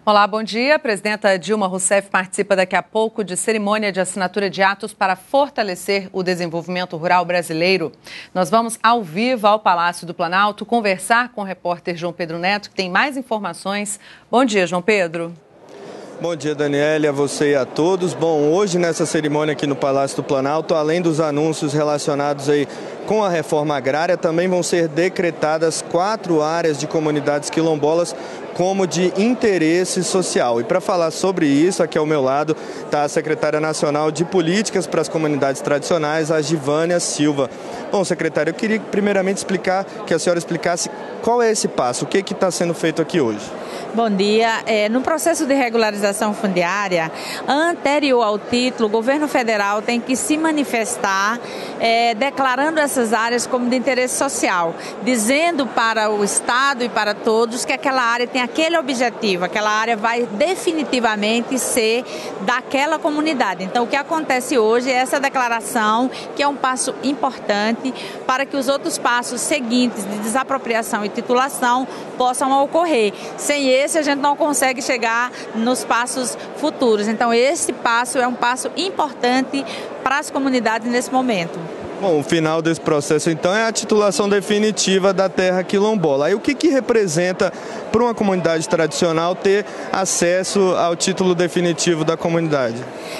Olá, bom dia. A presidenta Dilma Rousseff participa daqui a pouco de cerimônia de assinatura de atos para fortalecer o desenvolvimento rural brasileiro. Nós vamos ao vivo ao Palácio do Planalto conversar com o repórter João Pedro Neto, que tem mais informações. Bom dia, João Pedro. Bom dia, Daniele, a você e a todos. Bom, hoje nessa cerimônia aqui no Palácio do Planalto, além dos anúncios relacionados aí com a reforma agrária, também vão ser decretadas 4 áreas de comunidades quilombolas como de interesse social. E para falar sobre isso, aqui ao meu lado está a secretária nacional de políticas para as comunidades tradicionais, a Givânia Silva. Bom, secretária, eu queria primeiramente que a senhora explicasse qual é esse passo, o que está sendo feito aqui hoje. Bom dia. No processo de regularização fundiária, anterior ao título, o governo federal tem que se manifestar declarando essas áreas como de interesse social, dizendo para o Estado e para todos que aquela área tem aquele objetivo, aquela área vai definitivamente ser daquela comunidade. Então, o que acontece hoje é essa declaração, que é um passo importante para que os outros passos seguintes de desapropriação e titulação possam ocorrer. Sem esse, a gente não consegue chegar nos passos futuros. Então, esse passo é um passo importante para as comunidades nesse momento. Bom, o final desse processo, então, é a titulação definitiva da terra quilombola. Aí, o que representa para uma comunidade tradicional ter acesso ao título definitivo da comunidade?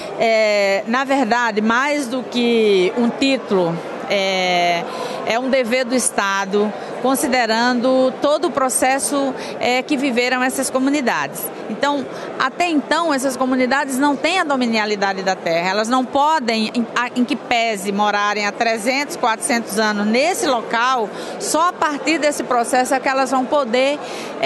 Na verdade, mais do que um título, é um dever do Estado, considerando todo o processo que viveram essas comunidades. Então, até então, essas comunidades não têm a dominialidade da terra, elas não podem, em que pese, morarem há 300, 400 anos nesse local, só a partir desse processo é que elas vão poder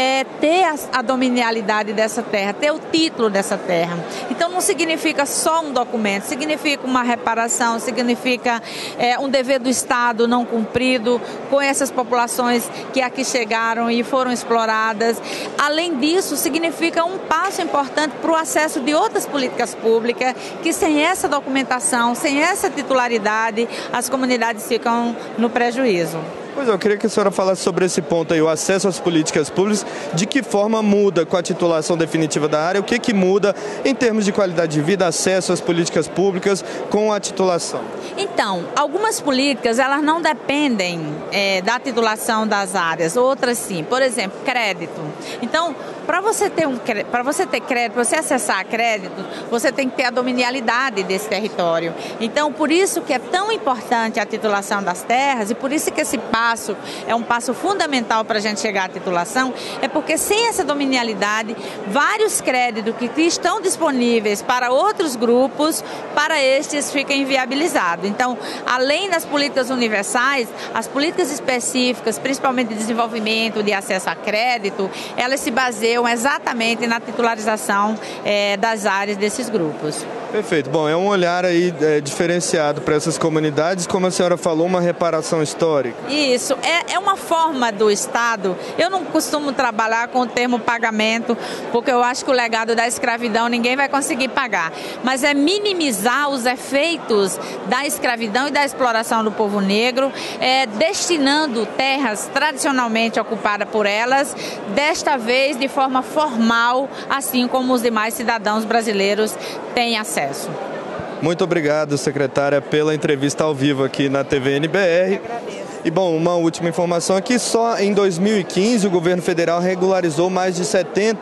ter a dominialidade dessa terra, ter o título dessa terra. Então, não significa só um documento, significa uma reparação, significa um dever do Estado não cumprido com essas populações que aqui chegaram e foram exploradas. Além disso, significa um passo importante para o acesso de outras políticas públicas, que sem essa documentação, sem essa titularidade, as comunidades ficam no prejuízo. Pois é, eu queria que a senhora falasse sobre esse ponto aí, o acesso às políticas públicas, de que forma muda com a titulação definitiva da área, o que muda em termos de qualidade de vida, acesso às políticas públicas com a titulação? Então, algumas políticas, elas não dependem da titulação das áreas, outras sim. Por exemplo, crédito. Então, para você ter crédito, para você acessar crédito, você tem que ter a dominialidade desse território. Então, por isso que é tão importante a titulação das terras e por isso que esse passo é um passo fundamental para a gente chegar à titulação, é porque sem essa dominialidade, vários créditos que estão disponíveis para outros grupos, para estes ficam inviabilizados. Então, além das políticas universais, as políticas específicas, principalmente de desenvolvimento, de acesso a crédito, elas se baseiam exatamente na titularização das áreas desses grupos. Perfeito. Bom, é um olhar aí diferenciado para essas comunidades, como a senhora falou, uma reparação histórica. Isso, é uma forma do Estado. Eu não costumo trabalhar com o termo pagamento, porque eu acho que o legado da escravidão ninguém vai conseguir pagar. Mas é minimizar os efeitos da escravidão e da exploração do povo negro, destinando terras tradicionalmente ocupadas por elas, desta vez de forma formal, assim como os demais cidadãos brasileiros têm acesso. Muito obrigado, secretária, pela entrevista ao vivo aqui na TV NBR. E bom, uma última informação aqui, só em 2015 o governo federal regularizou mais de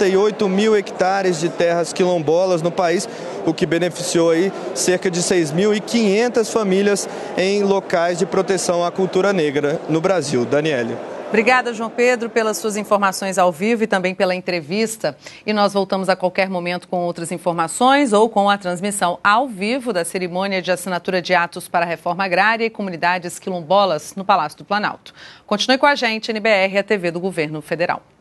78 mil hectares de terras quilombolas no país, o que beneficiou aí cerca de 6.500 famílias em locais de proteção à cultura negra no Brasil. Daniele. Obrigada, João Pedro, pelas suas informações ao vivo e também pela entrevista. E nós voltamos a qualquer momento com outras informações ou com a transmissão ao vivo da cerimônia de assinatura de atos para a reforma agrária e comunidades quilombolas no Palácio do Planalto. Continue com a gente, NBR, a TV do Governo Federal.